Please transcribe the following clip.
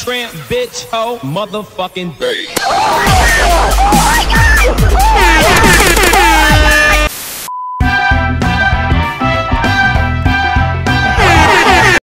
tramp, bitch, hoe, motherfucking babe. Oh my God!